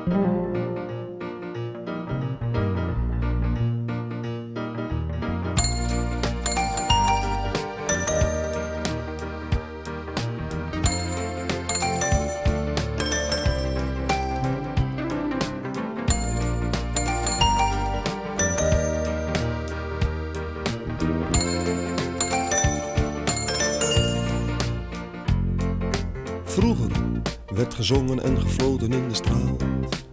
Vroeger werd gezongen en gefloten in de straat.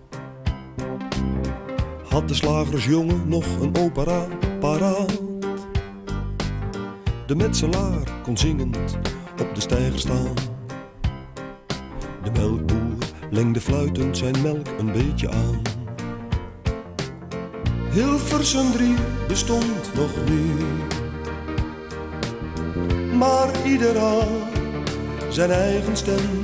Had de slagersjongen nog een opera paraat. De metselaar kon zingend op de steiger staan. De melkboer lengde fluitend zijn melk een beetje aan. Hilversum 3 bestond nog niet, maar ieder had zijn eigen stem.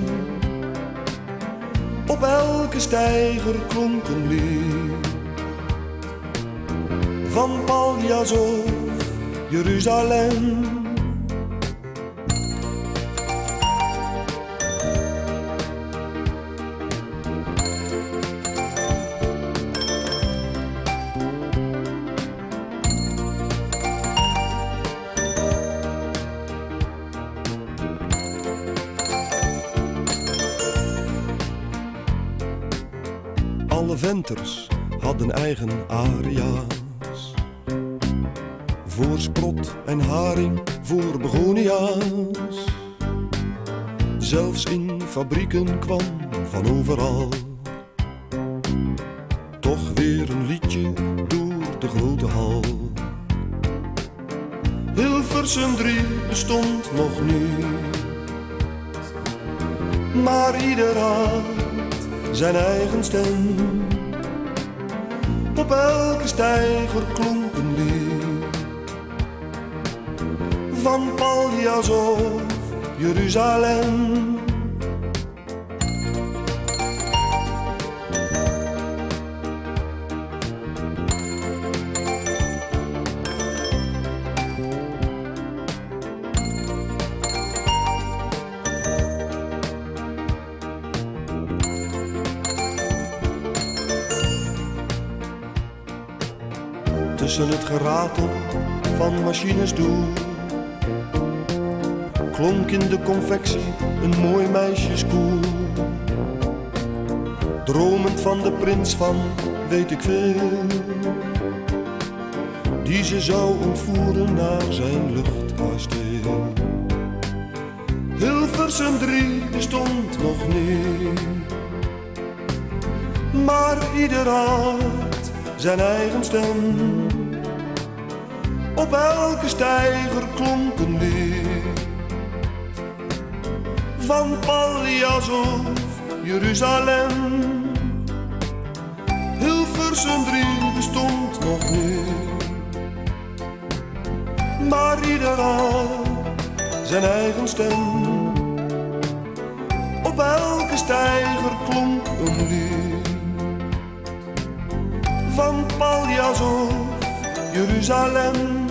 Op elke steiger klonk een lied, van Paljas of Jeruzalem. Alle venters hadden eigen aria's, voor sprot en haring, voor begonia's. Zelfs in fabrieken kwam van overal toch weer een liedje door de grote hal. Hilversum 3 bestond nog niet, maar ieder had zijn eigen stem. Op elke steiger klonk een lied, van Paljas of Jeruzalem. Tussen het geratel van machines door klonk in de confectie een mooi meisjeskoor. Dromend van de prins van weet ik veel, die ze zou ontvoeren naar zijn luchtkasteel. Hilversum 3 bestond nog niet, maar ieder had zijn eigen stem. Op elke steiger klonk een lied, van Paljas of Jeruzalem. Hilversum 3 bestond nog niet, maar ieder had zijn eigen stem. Op elke steiger klonk een lied, van Paljas of Jeruzalem.